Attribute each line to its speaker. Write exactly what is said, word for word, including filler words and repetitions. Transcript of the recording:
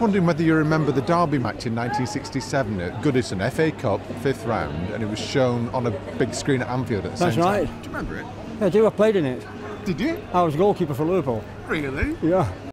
Speaker 1: wondering whether you remember the derby match in nineteen sixty-seven at Goodison, F A Cup, fifth round, and it was shown on a big screen at Anfield at the
Speaker 2: That's
Speaker 1: same
Speaker 2: right.
Speaker 1: time. Do you remember it?
Speaker 2: Yeah, I do. I played in it.
Speaker 1: Did you?
Speaker 2: I was goalkeeper for Liverpool.
Speaker 1: Really?
Speaker 2: Yeah.